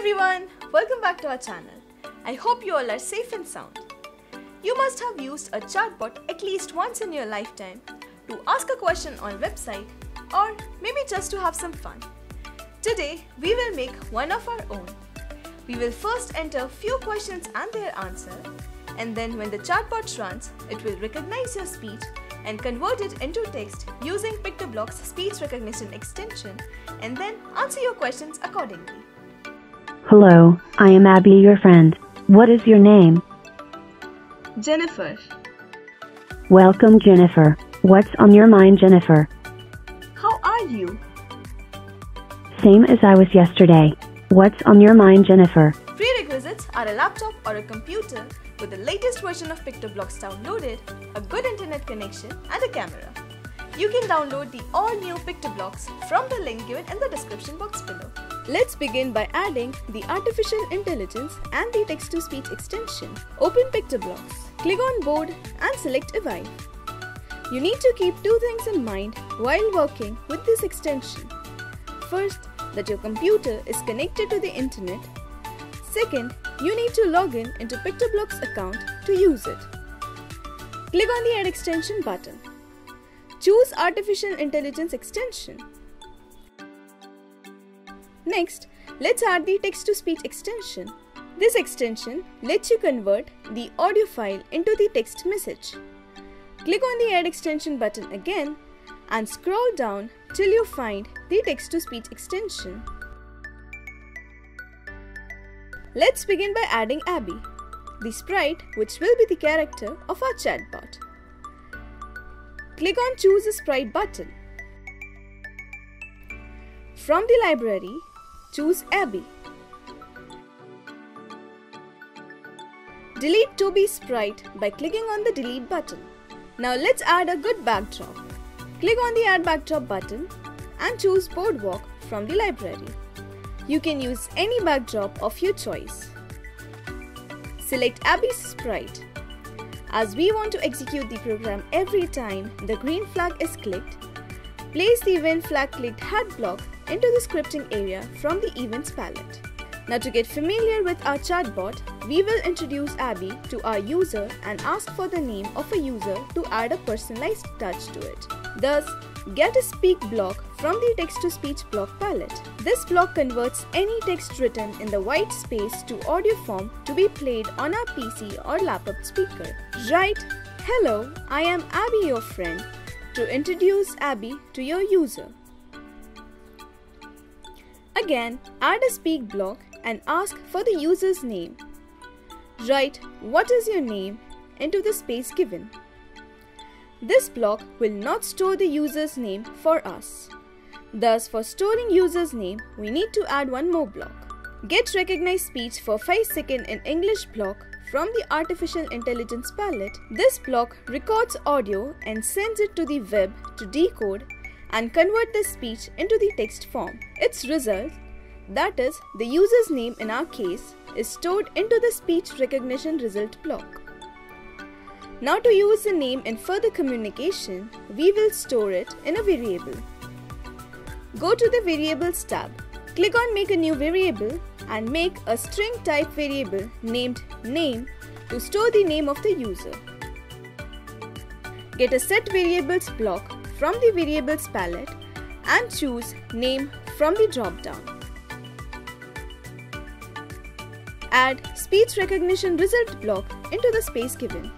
everyone, welcome back to our channel. I hope you all are safe and sound. You must have used a chatbot at least once in your lifetime to ask a question on website or maybe just to have some fun. Today we will make one of our own. We will first enter few questions and their answer, and then when the chatbot runs, it will recognize your speech and convert it into text using PictoBlock's speech recognition extension, and then answer your questions accordingly. Hello, I am Abby, your friend. What is your name? Jennifer. Welcome, Jennifer. What's on your mind, Jennifer? How are you? Same as I was yesterday. What's on your mind, Jennifer? Prerequisites are a laptop or a computer with the latest version of PictoBlocks downloaded, a good internet connection, and a camera. You can download the all-new PictoBlocks from the link given in the description box below. Let's begin by adding the artificial intelligence and the text-to-speech extension. Open PictoBlocks, click on Board and select Evive. You need to keep two things in mind while working with this extension. First, that your computer is connected to the internet. Second, you need to log in into PictoBlock's account to use it. Click on the Add Extension button. Choose Artificial Intelligence extension. Next, let's add the text-to-speech extension. This extension lets you convert the audio file into the text message. Click on the Add Extension button again and scroll down till you find the text-to-speech extension. Let's begin by adding Abby, the sprite which will be the character of our chatbot. Click on Choose a Sprite button. From the library, choose Abby. Delete Toby's sprite by clicking on the Delete button. Now let's add a good backdrop. Click on the Add Backdrop button and choose Boardwalk from the library. You can use any backdrop of your choice. Select Abby's sprite. As we want to execute the program every time the green flag is clicked, place the When Flag Clicked hat block into the scripting area from the Events palette. Now to get familiar with our chatbot, we will introduce Abby to our user and ask for the name of a user to add a personalized touch to it. Thus, get a Speak block from the Text-to-Speech block palette. This block converts any text written in the white space to audio form to be played on our PC or laptop speaker. Write, "Hello, I am Abby, your friend," to introduce Abby to your user. Again, add a Speak block and ask for the user's name. Write, "What is your name?" into the space given. This block will not store the user's name for us. Thus, for storing user's name, we need to add one more block. Get Recognize Speech for 5 seconds in English block from the Artificial Intelligence palette. This block records audio and sends it to the web to decode and convert the speech into the text form. Its result, that is, the user's name in our case, is stored into the speech recognition result block. Now to use the name in further communication, we will store it in a variable. Go to the Variables tab. Click on Make a new variable and make a string type variable named Name to store the name of the user. Get a Set Variables block from the Variables palette and choose Name from the drop-down. Add Speech Recognition Result block into the space given.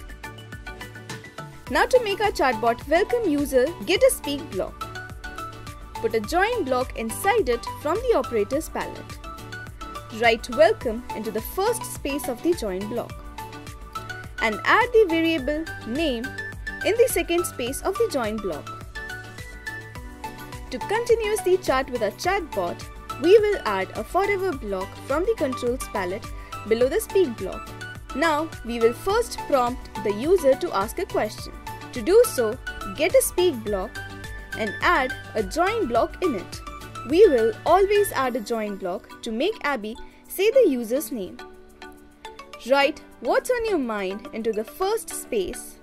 Now to make our chatbot welcome user, get a Speak block. Put a Join block inside it from the Operators palette. Write Welcome into the first space of the Join block. And add the variable Name in the second space of the Join block. To continuously chat with our chatbot, we will add a Forever block from the Controls palette below the Speak block. Now, we will first prompt the user to ask a question. To do so, get a Speak block and add a Join block in it. We will always add a Join block to make Abby say the user's name. Write What's on your mind into the first space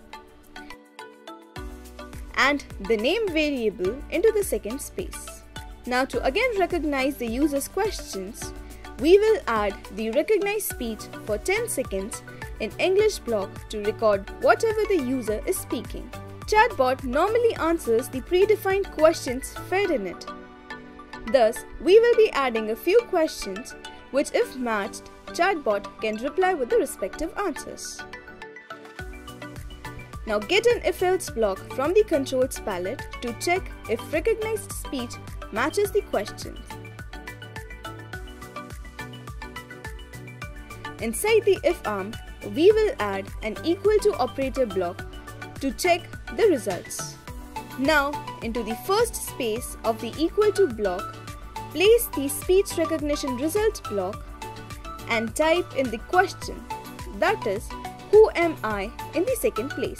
and the name variable into the second space. Now to again recognize the user's questions, we will add the recognized speech for 10 seconds in English block to record whatever the user is speaking. Chatbot normally answers the predefined questions fed in it. Thus, we will be adding a few questions which, if matched, Chatbot can reply with the respective answers. Now get an if-else block from the controls palette to check if recognized speech matches the questions. Inside the if arm, we will add an equal to operator block to check the results. Now, into the first space of the equal to block, place the speech recognition result block and type in the question, that is, who am I, in the second place.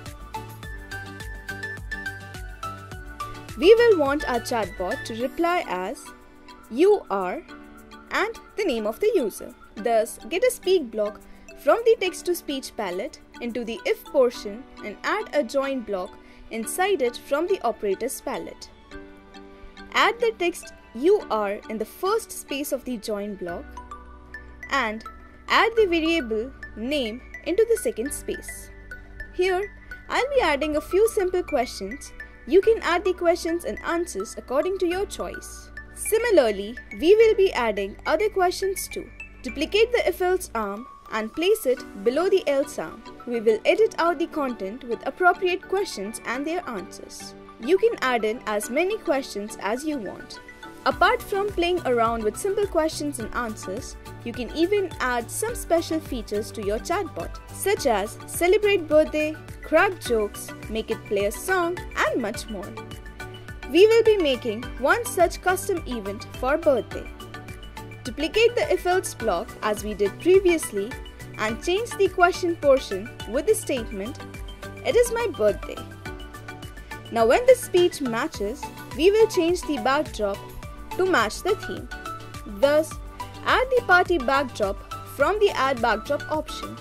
We will want our chatbot to reply as you are and the name of the user. Thus, get a speak block from the text-to-speech palette into the if portion and add a join block inside it from the operators palette. Add the text you are in the first space of the join block and add the variable name into the second space. Here, I'll be adding a few simple questions. You can add the questions and answers according to your choice. Similarly, we will be adding other questions too. Duplicate the if-else arm and place it below the else arm. We will edit out the content with appropriate questions and their answers. You can add in as many questions as you want. Apart from playing around with simple questions and answers, you can even add some special features to your chatbot, such as celebrate birthday, crack jokes, make it play a song, and much more. We will be making one such custom event for birthday. Duplicate the if-else block as we did previously and change the question portion with the statement, "It is my birthday." Now when the speech matches, we will change the backdrop to match the theme. Thus, add the party backdrop from the Add Backdrop option.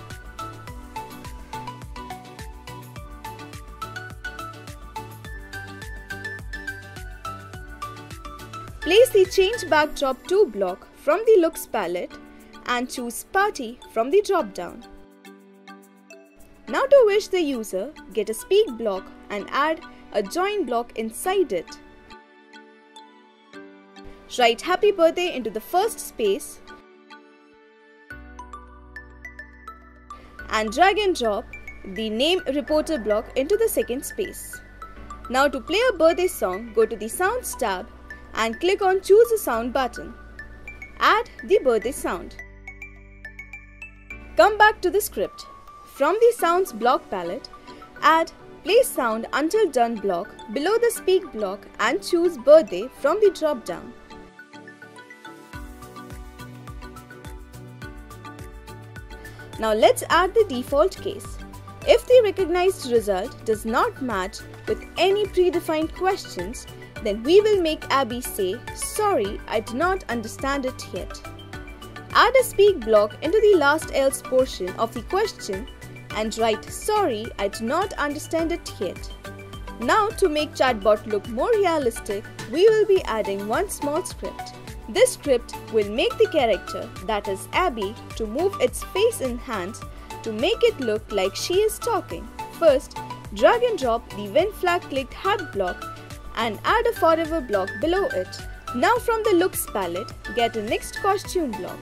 Place the Change Backdrop to block from the Looks palette and choose Party from the drop-down. Now to wish the user, get a Speak block and add a Join block inside it. Write Happy Birthday into the first space and drag and drop the Name Reporter block into the second space. Now to play a birthday song, go to the Sounds tab and click on Choose a Sound button. Add the birthday sound. Come back to the script. From the Sounds block palette, add Play Sound Until Done block below the Speak block and choose Birthday from the drop-down. Now let's add the default case. If the recognized result does not match with any predefined questions, then we will make Abby say, "Sorry, I do not understand it yet." Add a speak block into the last else portion of the question and write, "Sorry, I do not understand it yet." Now to make chatbot look more realistic, we will be adding one small script. This script will make the character, that is Abby, to move its face and hands to make it look like she is talking. First, drag and drop the When Flag Clicked hat block and add a Forever block below it. Now from the Looks palette, get a Next Costume block.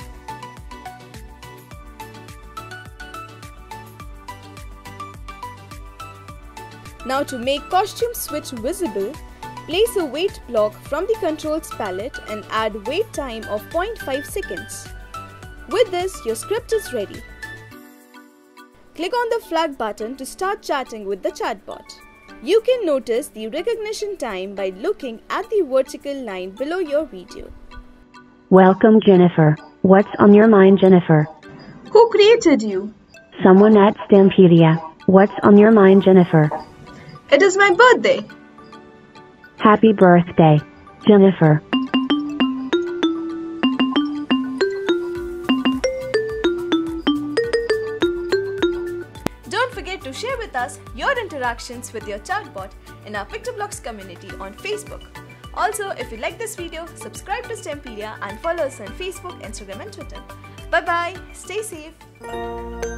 Now to make costume switch visible, place a wait block from the Controls palette and add wait time of 0.5 seconds. With this, your script is ready. Click on the flag button to start chatting with the chatbot. You can notice the recognition time by looking at the vertical line below your video. Welcome, Jennifer. What's on your mind, Jennifer? Who created you? Someone at Stampedia. What's on your mind, Jennifer? It is my birthday. Happy birthday, Jennifer. Don't forget to share with us your interactions with your chatbot in our PictoBlox community on Facebook. Also, if you like this video, subscribe to STEMpedia and follow us on Facebook, Instagram and Twitter. Bye bye. Stay safe.